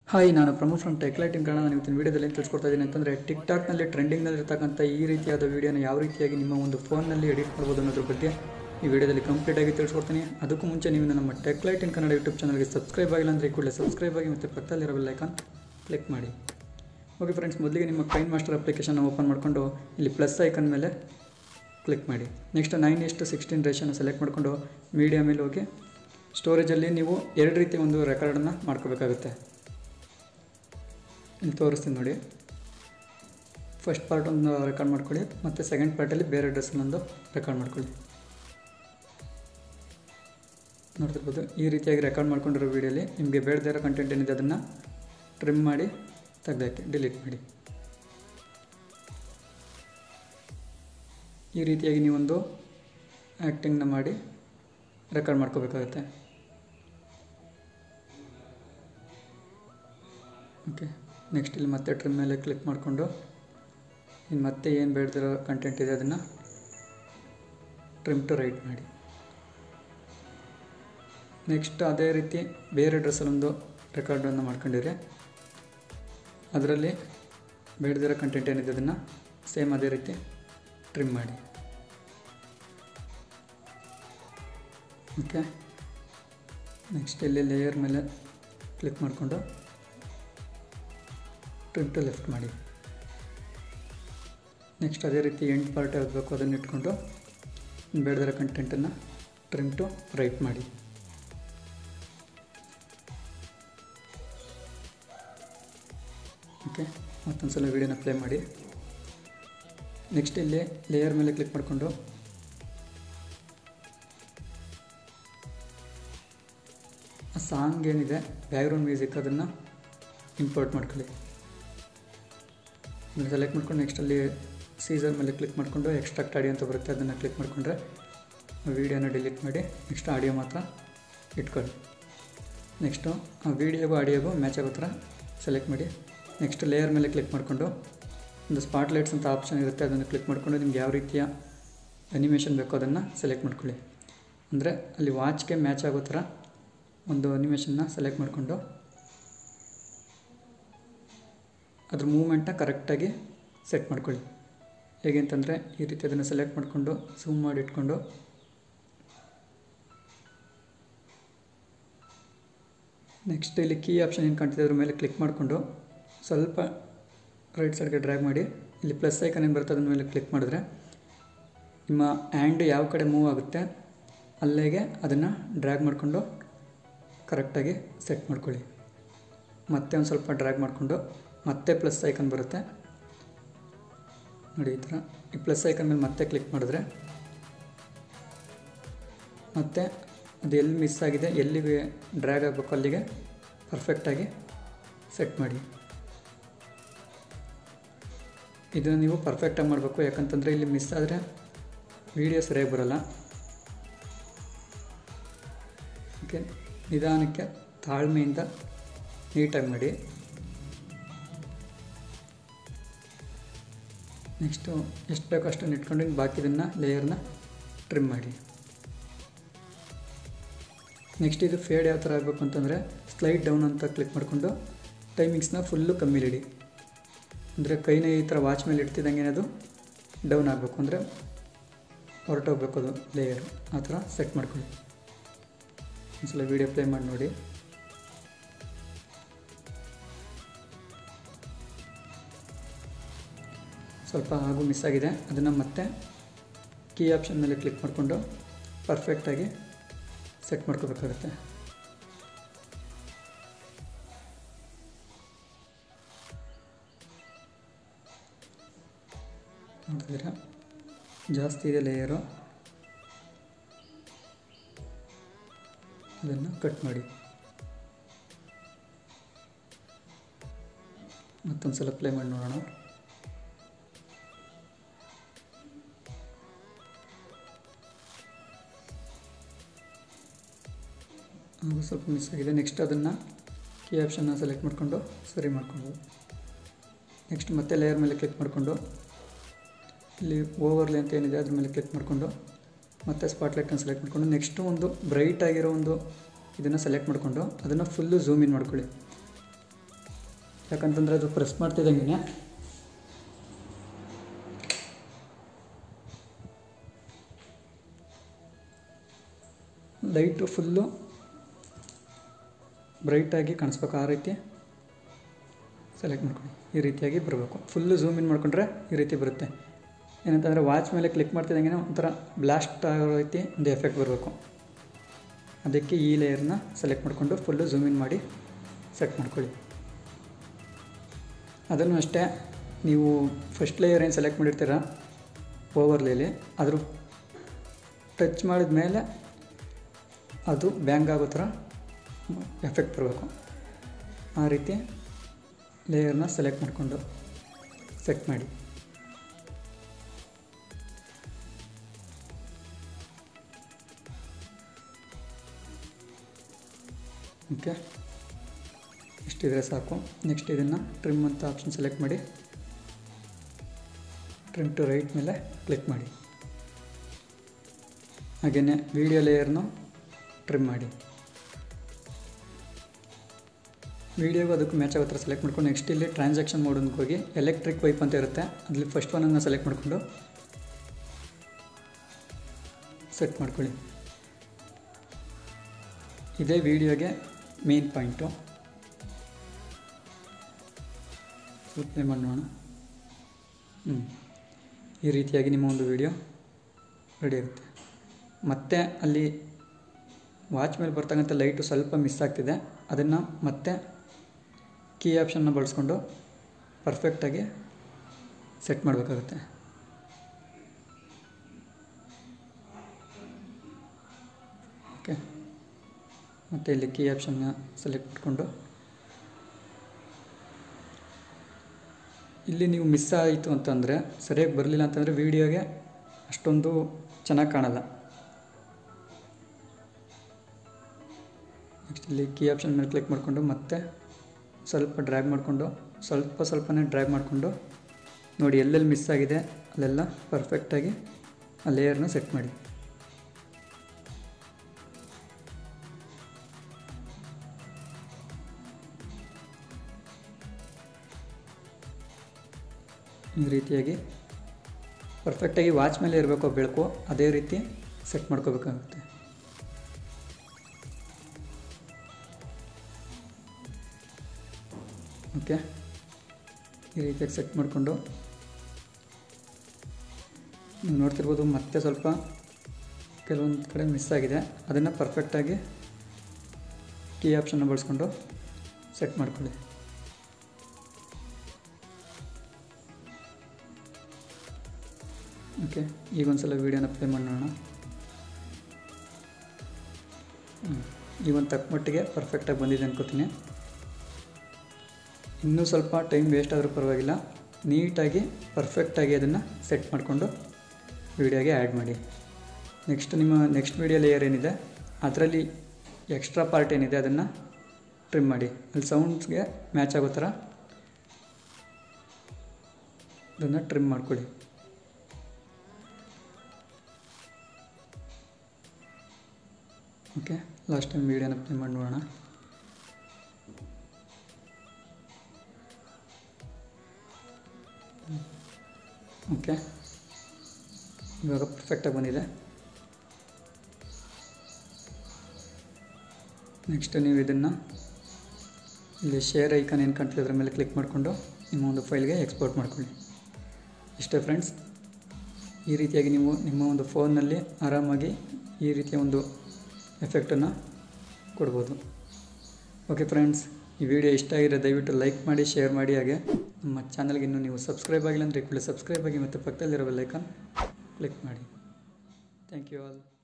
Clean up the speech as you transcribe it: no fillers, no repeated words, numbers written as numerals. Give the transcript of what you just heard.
Hi, ನಾನು Pramod from tech light in Kannada. ನಾನು ಇವತ್ತಿನ ವೀಡಿಯೋದಲ್ಲಿ ಏನು ತಿಳಿಸ್ಕೊಡ್ತಾ ಇದ್ದೀನಿ ಅಂತಂದರೆ, ಟಿಕ್ಟಾಕ್ನಲ್ಲಿ ಟ್ರೆಂಡಿಂಗ್ನಲ್ಲಿರ್ತಕ್ಕಂಥ ಈ ರೀತಿಯಾದ ವೀಡಿಯೋನ ಯಾವ ರೀತಿಯಾಗಿ ನಿಮ್ಮ ಒಂದು ಫೋನ್ನಲ್ಲಿ ಎಡಿಟ್ ಮಾಡ್ಬೋದು ಅನ್ನೋದ್ರ ಬಗ್ಗೆ ಈ ವಿಡಿಯೋದಲ್ಲಿ ಕಂಪ್ಲೀಟಾಗಿ ತಿಳಿಸ್ಕೊಡ್ತೀನಿ. ಅದಕ್ಕೂ ಮುಂಚೆ ನೀವು ನಮ್ಮ ಟೆಕ್ಲೈಟ್ ಇನ್ ಕನ್ನಡ ಯೂಟ್ಯೂಬ್ ಚಾನಲ್ಗೆ ಸಬ್ಸ್ಕ್ರೈಬ್ ಆಗಿಲ್ಲ ಅಂದರೆ ಕೂಡಲೇ ಸಬ್ಸ್ಕ್ರೈಬ್ ಆಗಿ ಮತ್ತು ಪಕ್ಕದಲ್ಲಿರೋ ಬೆಲ್ ಐಕಾನ್ ಕ್ಲಿಕ್ ಮಾಡಿ. ಓಕೆ ಫ್ರೆಂಡ್ಸ್, ಮೊದಲಿಗೆ ನಿಮ್ಮ ಕೈನ್ ಮಾಸ್ಟರ್ ಅಪ್ಲಿಕೇಶನ್ ಓಪನ್ ಮಾಡಿಕೊಂಡು ಇಲ್ಲಿ ಪ್ಲಸ್ ಐಕನ್ ಮೇಲೆ ಕ್ಲಿಕ್ ಮಾಡಿ. ನೆಕ್ಸ್ಟ್ 9:16 ರೇಷನ್ನು ಸೆಲೆಕ್ಟ್ ಮಾಡಿಕೊಂಡು ಮೀಡಿಯಾ ಮೇಲೆ ಹೋಗಿ ಸ್ಟೋರೇಜಲ್ಲಿ ನೀವು ಎರಡು ರೀತಿ ಒಂದು ರೆಕಾರ್ಡನ್ನು ಮಾಡ್ಕೋಬೇಕಾಗುತ್ತೆ. ಇಲ್ಲಿ ತೋರಿಸ್ತೀನಿ ನೋಡಿ. ಫಸ್ಟ್ ಪಾರ್ಟ್ ಒಂದು ರೆಕಾರ್ಡ್ ಮಾಡ್ಕೊಳ್ಳಿ ಮತ್ತು ಸೆಕೆಂಡ್ ಪಾರ್ಟಲ್ಲಿ ಬೇರೆ ಡ್ರೆಸ್ಸನ್ನೊಂದು ರೆಕಾರ್ಡ್ ಮಾಡ್ಕೊಳ್ಳಿ. ನೋಡ್ತಿರ್ಬೋದು, ಈ ರೀತಿಯಾಗಿ ರೆಕಾರ್ಡ್ ಮಾಡ್ಕೊಂಡಿರೋ ವೀಡಿಯೋಲಿ ನಿಮಗೆ ಬೇಡದೇ ಇರೋ ಕಂಟೆಂಟ್ ಏನಿದೆ ಅದನ್ನು ಟ್ರಿಮ್ ಮಾಡಿ ತೆಗೆದಾಕಿ ಡಿಲೀಟ್ ಮಾಡಿ. ಈ ರೀತಿಯಾಗಿ ನೀವೊಂದು ಆ್ಯಕ್ಟಿಂಗ್ನ ಮಾಡಿ ರೆಕಾರ್ಡ್ ಮಾಡ್ಕೋಬೇಕಾಗುತ್ತೆ. ಓಕೆ, ನೆಕ್ಸ್ಟ್ ಇಲ್ಲಿ ಮತ್ತೆ ಟ್ರಿಮ್ ಮೇಲೆ ಕ್ಲಿಕ್ ಮಾಡಿಕೊಂಡು ಇನ್ನು ಮತ್ತೆ ಏನು ಬೇಡದಿರೋ ಕಂಟೆಂಟ್ ಇದೆ ಅದನ್ನು ಟ್ರಿಮ್ ಟು ರೈಟ್ ಮಾಡಿ. ನೆಕ್ಸ್ಟ್ ಅದೇ ರೀತಿ ಬೇರೆ ಡ್ರೆಸ್ಸಲ್ಲೊಂದು ರೆಕಾರ್ಡನ್ನು ಮಾಡ್ಕೊಂಡಿರಿ. ಅದರಲ್ಲಿ ಬೇಡದಿರೋ ಕಂಟೆಂಟ್ ಏನಿದೆ ಅದನ್ನು ಸೇಮ್ ಅದೇ ರೀತಿ ಟ್ರಿಮ್ ಮಾಡಿ. ಓಕೆ, ನೆಕ್ಸ್ಟ್ ಇಲ್ಲಿ ಲೇಯರ್ ಮೇಲೆ ಕ್ಲಿಕ್ ಮಾಡಿಕೊಂಡು ಟ್ರಿಮ್ ಟು ಲೆಫ್ಟ್ ಮಾಡಿ. ನೆಕ್ಸ್ಟ್ ಅದೇ ರೀತಿ ಎಂಡ್ ಪಾರ್ಟ್ ಆಗಬೇಕು ಅದನ್ನು ಇಟ್ಕೊಂಡು ಬೇಡದಿರೋ ಕಂಟೆಂಟನ್ನು ಟ್ರಿಮ್ ಟು ರೈಟ್ ಮಾಡಿ. ಓಕೆ, ಮತ್ತೊಂದು ಸಲ ವೀಡಿಯೋನ ಪ್ಲೇ ಮಾಡಿ. ನೆಕ್ಸ್ಟ್ ಇಲ್ಲಿ ಲೇಯರ್ ಮೇಲೆ ಕ್ಲಿಕ್ ಮಾಡಿಕೊಂಡು ಆ ಸಾಂಗ್ ಏನಿದೆ ಬ್ಯಾಕ್ಗ್ರೌಂಡ್ ಮ್ಯೂಸಿಕ್ ಅದನ್ನು ಇಂಪೋರ್ಟ್ ಮಾಡ್ಕೊಳ್ಳಿ. ಸೆಲೆಕ್ಟ್ ಮಾಡ್ಕೊಂಡು ನೆಕ್ಸ್ಟಲ್ಲಿ ಸೀಸರ್ ಮೇಲೆ ಕ್ಲಿಕ್ ಮಾಡಿಕೊಂಡು ಎಕ್ಸ್ಟ್ರಾಕ್ಟ್ ಆಡಿಯೋ ಅಂತ ಬರುತ್ತೆ, ಅದನ್ನು ಕ್ಲಿಕ್ ಮಾಡಿಕೊಂಡ್ರೆ ವೀಡಿಯೋನ ಡಿಲೀಟ್ ಮಾಡಿ ನೆಕ್ಸ್ಟ್ ಆಡಿಯೋ ಮಾತ್ರ ಇಟ್ಕೊಳ್ಳಿ. ನೆಕ್ಸ್ಟು ಆ ವೀಡಿಯೋಗೂ ಆಡಿಯೋಗೂ ಮ್ಯಾಚ್ ಆಗೋ ಥರ ಸೆಲೆಕ್ಟ್ ಮಾಡಿ. ನೆಕ್ಸ್ಟ್ ಲೇಯರ್ ಮೇಲೆ ಕ್ಲಿಕ್ ಮಾಡಿಕೊಂಡು ಒಂದು ಸ್ಪಾಟ್ಲೈಟ್ಸ್ ಅಂತ ಆಪ್ಷನ್ ಇರುತ್ತೆ, ಅದನ್ನು ಕ್ಲಿಕ್ ಮಾಡಿಕೊಂಡು ನಿಮ್ಗೆ ಯಾವ ರೀತಿಯ ಅನಿಮೇಷನ್ ಬೇಕೋ ಅದನ್ನು ಸೆಲೆಕ್ಟ್ ಮಾಡ್ಕೊಳ್ಳಿ. ಅಂದರೆ ಅಲ್ಲಿ ವಾಚ್ಗೆ ಮ್ಯಾಚ್ ಆಗೋ ಥರ ಒಂದು ಅನಿಮೇಷನ್ನ ಸೆಲೆಕ್ಟ್ ಮಾಡಿಕೊಂಡು ಅದ್ರ ಮೂಮೆಂಟ್ನ ಕರೆಕ್ಟಾಗಿ ಸೆಟ್ ಮಾಡ್ಕೊಳ್ಳಿ. ಹೇಗೆ ಅಂತಂದರೆ ಈ ರೀತಿ ಅದನ್ನು ಸೆಲೆಕ್ಟ್ ಮಾಡಿಕೊಂಡು ಝೂಮ್ ಮಾಡಿ ಇಟ್ಕೊಂಡು ನೆಕ್ಸ್ಟ್ ಇಲ್ಲಿ ಕೀ ಆಪ್ಷನ್ ಏನು ಕಾಣ್ತಿದೆ ಅದ್ರ ಮೇಲೆ ಕ್ಲಿಕ್ ಮಾಡಿಕೊಂಡು ಸ್ವಲ್ಪ ರೈಟ್ ಸೈಡ್ಗೆ ಡ್ರ್ಯಾಗ್ ಮಾಡಿ. ಇಲ್ಲಿ ಪ್ಲಸ್ ಐಕನ್ ಏನು ಬರುತ್ತೆ ಅದ್ರ ಮೇಲೆ ಕ್ಲಿಕ್ ಮಾಡಿದ್ರೆ ನಿಮ್ಮ ಹ್ಯಾಂಡ್ ಯಾವ ಕಡೆ ಮೂವ್ ಆಗುತ್ತೆ ಅಲ್ಲಿಗೆ ಅದನ್ನು ಡ್ರ್ಯಾಗ್ ಮಾಡಿಕೊಂಡು ಕರೆಕ್ಟಾಗಿ ಸೆಟ್ ಮಾಡ್ಕೊಳ್ಳಿ. ಮತ್ತೆ ಒಂದು ಸ್ವಲ್ಪ ಡ್ರ್ಯಾಗ್ ಮಾಡಿಕೊಂಡು ಮತ್ತೆ ಪ್ಲಸ್ ಐಕನ್ ಬರುತ್ತೆ ನೋಡಿ, ಈ ಥರ ಈ ಪ್ಲಸ್ ಐಕನ್ ಮೇಲೆ ಮತ್ತೆ ಕ್ಲಿಕ್ ಮಾಡಿದ್ರೆ ಮತ್ತೆ ಅದು ಎಲ್ಲಿ ಮಿಸ್ ಆಗಿದೆ ಎಲ್ಲಿಗೆ ಡ್ರ್ಯಾಗ್ ಆಗಬೇಕು ಅಲ್ಲಿಗೆ ಪರ್ಫೆಕ್ಟಾಗಿ ಸೆಟ್ ಮಾಡಿ. ಇದನ್ನು ನೀವು ಪರ್ಫೆಕ್ಟಾಗಿ ಮಾಡಬೇಕು, ಯಾಕಂತಂದರೆ ಇಲ್ಲಿ ಮಿಸ್ ಆದರೆ ವೀಡಿಯೋ ಸರಿಯಾಗಿ ಬರೋಲ್ಲ. ಓಕೆ, ನಿಧಾನಕ್ಕೆ ತಾಳ್ಮೆಯಿಂದ ನೀಟಾಗಿ ಮಾಡಿ. ನೆಕ್ಸ್ಟು ಎಷ್ಟು ಬೇಕೋ ಅಷ್ಟನ್ನು ಇಟ್ಕೊಂಡು ಬಾಕಿದನ್ನು ಲೇಯರ್ನ ಟ್ರಿಮ್ ಮಾಡಿ. ನೆಕ್ಸ್ಟ್ ಇದು ಫೇಡ್ ಯಾವ ಥರ ಆಗಬೇಕು ಅಂತಂದರೆ ಸ್ಲೈಡ್ ಡೌನ್ ಅಂತ ಕ್ಲಿಕ್ ಮಾಡಿಕೊಂಡು ಟೈಮಿಂಗ್ಸ್ನ ಫುಲ್ಲು ಕಮ್ಮಿಲಿಡಿ. ಅಂದರೆ ಕೈನ ಈ ಥರ ವಾಚ್ ಮೇಲೆ ಇಡ್ತಿದ್ದಂಗೆ ಅದು ಡೌನ್ ಆಗಬೇಕು, ಅಂದರೆ ಹೊರಟೋಗ್ಬೇಕು ಅದು ಲೇಯರ್, ಆ ಥರ ಸೆಟ್ ಮಾಡ್ಕೊಳ್ಳಿ. ಒಂದ್ಸಲ ವೀಡಿಯೋ ಪ್ಲೇ ಮಾಡಿ ನೋಡಿ. ಸ್ವಲ್ಪ ಹಾಗೂ ಮಿಸ್ ಆಗಿದೆ, ಅದನ್ನು ಮತ್ತೆ ಕೀ ಆಪ್ಷನ್ ಮೇಲೆ ಕ್ಲಿಕ್ ಮಾಡಿಕೊಂಡು ಪರ್ಫೆಕ್ಟಾಗಿ ಸೆಟ್ ಮಾಡ್ಕೋಬೇಕಾಗುತ್ತೆ. ನೋಡಿದ್ರೆ ಜಾಸ್ತಿ ಇದೆ ಲೇಯರು, ಅದನ್ನು ಕಟ್ ಮಾಡಿ. ಮತ್ತೊಂದು ಸಲ ಪ್ಲೇ ಮಾಡಿ ನೋಡೋಣ. ಹಾಗೂ ಸ್ವಲ್ಪ ಮಿಸ್ ಆಗಿದೆ. ನೆಕ್ಸ್ಟ್ ಅದನ್ನು ಕೀ ಆಪ್ಷನ್ನ ಸೆಲೆಕ್ಟ್ ಮಾಡಿಕೊಂಡು ಸರಿ ಮಾಡಿಕೊಂಡು ನೆಕ್ಸ್ಟ್ ಮತ್ತೆ ಲೇಯರ್ ಮೇಲೆ ಕ್ಲಿಕ್ ಮಾಡಿಕೊಂಡು ಇಲ್ಲಿ ಓವರ್ಲೇ ಅಂತ ಏನಿದೆ ಅದ್ರ ಮೇಲೆ ಕ್ಲಿಕ್ ಮಾಡಿಕೊಂಡು ಮತ್ತು ಸ್ಪಾಟ್ಲೈಟನ್ನು ಸೆಲೆಕ್ಟ್ ಮಾಡಿಕೊಂಡು ನೆಕ್ಸ್ಟು ಒಂದು ಬ್ರೈಟ್ ಆಗಿರೋ ಒಂದು ಇದನ್ನು ಸೆಲೆಕ್ಟ್ ಮಾಡಿಕೊಂಡು ಅದನ್ನು ಫುಲ್ಲು ಝೂಮ್ ಇನ್ ಮಾಡ್ಕೊಳ್ಳಿ. ಯಾಕಂತಂದರೆ ಅದು ಪ್ರೆಸ್ ಮಾಡ್ತಿದ್ದಂಗೆ ಲೈಟು ಫುಲ್ಲು ಬ್ರೈಟಾಗಿ ಕಾಣಿಸ್ಬೇಕು. ಆ ರೀತಿ ಸೆಲೆಕ್ಟ್ ಮಾಡ್ಕೊಳ್ಳಿ. ಈ ರೀತಿಯಾಗಿ ಬರಬೇಕು. ಫುಲ್ಲು ಝೂಮ್ ಇನ್ ಮಾಡಿಕೊಂಡ್ರೆ ಈ ರೀತಿ ಬರುತ್ತೆ. ಏನಂತಂದರೆ ವಾಚ್ ಮೇಲೆ ಕ್ಲಿಕ್ ಮಾಡ್ತಿದ್ದಂಗೆ ಒಂಥರ ಬ್ಲಾಸ್ಟ್ ಆಗೋ ರೀತಿ ಒಂದು ಎಫೆಕ್ಟ್ ಬರಬೇಕು. ಅದಕ್ಕೆ ಈ ಲೇಯರ್ನ ಸೆಲೆಕ್ಟ್ ಮಾಡಿಕೊಂಡು ಫುಲ್ಲು ಝೂಮ್ ಇನ್ ಮಾಡಿ ಸೆಟ್ ಮಾಡ್ಕೊಳ್ಳಿ. ಅದನ್ನು ಅಷ್ಟೇ, ನೀವು ಫಸ್ಟ್ ಲೇಯರ್ ಏನು ಸೆಲೆಕ್ಟ್ ಮಾಡಿರ್ತೀರ ಓವರ್ಲೇಲಿ, ಅದ್ರ ಟಚ್ ಮಾಡಿದ ಮೇಲೆ ಅದು ಬ್ಯಾಂಗ್ ಆಗೋ ಥರ ಎಫೆಕ್ಟ್ ಬರಬೇಕು. ಆ ರೀತಿ ಲೇಯರ್ನ ಸೆಲೆಕ್ಟ್ ಮಾಡಿಕೊಂಡು ಸೆಟ್ ಮಾಡಿ. ಓಕೆ, ಇಷ್ಟಿದ್ರೆ ಸಾಕು. ನೆಕ್ಸ್ಟ್ ಇದನ್ನು ಟ್ರಿಮ್ ಅಂತ ಆಪ್ಷನ್ ಸೆಲೆಕ್ಟ್ ಮಾಡಿ, ಟ್ರಿಮ್ ಟು ರೈಟ್ ಮೇಲೆ ಕ್ಲಿಕ್ ಮಾಡಿ. ಹಾಗೆಯೇ ವಿಡಿಯೋ ಲೇಯರ್ನು ಟ್ರಿಮ್ ಮಾಡಿ. ವೀಡಿಯೋಗೂ ಅದಕ್ಕೂ ಮ್ಯಾಚ್ ಆಗೋ ಥರ ಸೆಲೆಕ್ಟ್ ಮಾಡ್ಕೊಂಡು ನೆಕ್ಸ್ಟ್ ಇಲ್ಲಿ ಟ್ರಾನ್ಸಾಕ್ಷನ್ ಮೋಡನ್ಗೆ ಹೋಗಿ ಎಲೆಕ್ಟ್ರಿಕ್ ವೈಪ್ ಅಂತ ಇರುತ್ತೆ, ಅಲ್ಲಿ ಫಸ್ಟ್ ಒನ್ನನ್ನು ಸೆಲೆಕ್ಟ್ ಮಾಡಿಕೊಂಡು ಸೆಟ್ ಮಾಡ್ಕೊಳ್ಳಿ. ಇದೇ ವೀಡಿಯೋಗೆ ಮೇನ್ ಪಾಯಿಂಟು. ಪ್ಲೇ ಮಾಡೋಣ. ಈ ರೀತಿಯಾಗಿ ನಿಮ್ಮ ಒಂದು ವಿಡಿಯೋ ರೆಡಿ ಇರುತ್ತೆ. ಮತ್ತು ಅಲ್ಲಿ ವಾಚ್ ಮೇಲೆ ಬರ್ತಕ್ಕಂಥ ಲೈಟು ಸ್ವಲ್ಪ ಮಿಸ್ ಆಗ್ತಿದೆ, ಅದನ್ನು ಮತ್ತೆ ಕೀ ಆಪ್ಷನ್ನ ಬಳಸ್ಕೊಂಡು ಪರ್ಫೆಕ್ಟಾಗಿ ಸೆಟ್ ಮಾಡಬೇಕಾಗುತ್ತೆ. ಓಕೆ, ಮತ್ತು ಇಲ್ಲಿ ಕೀ ಆಪ್ಷನ್ನ ಸೆಲೆಕ್ಟ್ ಮಾಡಿಕೊಂಡು ಇಲ್ಲಿ ನೀವು ಮಿಸ್ ಆಯಿತು ಅಂತಂದರೆ, ಸರಿಯಾಗಿ ಬರಲಿಲ್ಲ ಅಂತಂದರೆ ವೀಡಿಯೋಗೆ ಅಷ್ಟೊಂದು ಚೆನ್ನಾಗಿ ಕಾಣಲ್ಲ. ನೆಕ್ಸ್ಟ್ ಇಲ್ಲಿ ಕೀ ಆಪ್ಷನ್ ಮೇಲೆ ಕ್ಲಿಕ್ ಮಾಡಿಕೊಂಡು ಮತ್ತೆ ಸ್ವಲ್ಪ ಡ್ರ್ಯಾಗ್ ಮಾಡಿಕೊಂಡು ಸ್ವಲ್ಪನೇ ಡ್ರ್ಯಾಗ್ ಮಾಡಿಕೊಂಡು ನೋಡಿ ಎಲ್ಲೆಲ್ಲಿ ಮಿಸ್ ಆಗಿದೆ ಅಲ್ಲೆಲ್ಲ ಪರ್ಫೆಕ್ಟಾಗಿ ಆ ಲೇಯರ್ನ ಸೆಟ್ ಮಾಡಿ. ಈ ರೀತಿಯಾಗಿ ಪರ್ಫೆಕ್ಟಾಗಿ ವಾಚ್ ಮೇಲೆ ಇರಬೇಕು ಬೆಳಕು, ಅದೇ ರೀತಿ ಸೆಟ್ ಮಾಡ್ಕೋಬೇಕಾಗುತ್ತೆ. ಓಕೆ, ಈ ರೀತಿಯಾಗಿ ಸೆಟ್ ಮಾಡಿಕೊಂಡು ನೀವು ನೋಡ್ತಿರ್ಬೋದು ಮತ್ತೆ ಸ್ವಲ್ಪ ಕೆಲವೊಂದು ಕಡೆ ಮಿಸ್ ಆಗಿದೆ, ಅದನ್ನು ಪರ್ಫೆಕ್ಟಾಗಿ ಕೀ ಆಪ್ಷನ್ನ ಬಳಸ್ಕೊಂಡು ಸೆಟ್ ಮಾಡ್ಕೊಳ್ಳಿ. ಓಕೆ, ಈಗ ಒಂದು ಸಲ ವೀಡಿಯೋನ ಪ್ಲೇ ಮಾಡೋಣ. ಈಗ ಒಂದು ತಕ್ಕ ಮಟ್ಟಿಗೆ ಪರ್ಫೆಕ್ಟಾಗಿ ಬಂದಿದೆ ಅನ್ಕೋತೀನಿ. ಇನ್ನೂ ಸ್ವಲ್ಪ ಟೈಮ್ ವೇಸ್ಟ್ ಆದರೂ ಪರವಾಗಿಲ್ಲ, ನೀಟಾಗಿ ಪರ್ಫೆಕ್ಟಾಗಿ ಅದನ್ನು ಸೆಟ್ ಮಾಡಿಕೊಂಡು ವೀಡಿಯೋಗೆ ಆ್ಯಡ್ ಮಾಡಿ. ನೆಕ್ಸ್ಟ್ ವೀಡಿಯೋ ಲೇಯರ್ ಏನಿದೆ ಅದರಲ್ಲಿ ಎಕ್ಸ್ಟ್ರಾ ಪಾರ್ಟ್ ಏನಿದೆ ಅದನ್ನು ಟ್ರಿಮ್ ಮಾಡಿ. ಅಲ್ಲಿ ಸೌಂಡ್ಸ್ಗೆ ಮ್ಯಾಚ್ ಆಗೋ ಥರ ಅದನ್ನು ಟ್ರಿಮ್ ಮಾಡ್ಕೊಳ್ಳಿ. ಓಕೆ, ಲಾಸ್ಟ್ ಟೈಮ್ ವೀಡಿಯೋನ ಪ್ಲೇ ಮಾಡಿ ನೋಡೋಣ. ಓಕೆ, ಇವಾಗ ಪರ್ಫೆಕ್ಟಾಗಿ ಬಂದಿದೆ. ನೆಕ್ಸ್ಟ್ ನೀವು ಇದನ್ನು ಇಲ್ಲಿ ಶೇರ್ ಐಕಾನ್ ಏನು ಕಾಣ್ತಿದೆ ಅದರ ಮೇಲೆ ಕ್ಲಿಕ್ ಮಾಡಿಕೊಂಡು ನಿಮ್ಮ ಒಂದು ಫೈಲ್ಗೆ ಎಕ್ಸ್ಪೋರ್ಟ್ ಮಾಡ್ಕೊಳ್ಳಿ. ಇಷ್ಟೇ ಫ್ರೆಂಡ್ಸ್, ಈ ರೀತಿಯಾಗಿ ನೀವು ನಿಮ್ಮ ಒಂದು ಫೋನ್ನಲ್ಲಿ ಆರಾಮಾಗಿ ಈ ರೀತಿಯ ಒಂದು ಎಫೆಕ್ಟನ್ನು ಕೊಡ್ಬೋದು. ಓಕೆ ಫ್ರೆಂಡ್ಸ್, ಈ ವಿಡಿಯೋ ಇಷ್ಟ ಆಗಿದ್ರೆ ದಯವಿಟ್ಟು ಲೈಕ್ ಮಾಡಿ, ಶೇರ್ ಮಾಡಿ. ಹಾಗೆ ನಮ್ಮ ಚಾನಲ್ಗೆ ಇನ್ನೂ ನೀವು ಸಬ್ಸ್ಕ್ರೈಬ್ ಆಗಿಲ್ಲ ಅಂದರೆ ಕೂಡಲೇ ಸಬ್ಸ್ಕ್ರೈಬ್ ಆಗಿ ಮತ್ತು ಪಕ್ಕದಲ್ಲಿರೋ ಬೆಲ್ ಐಕಾನ್ ಕ್ಲಿಕ್ ಮಾಡಿ. Thank you all.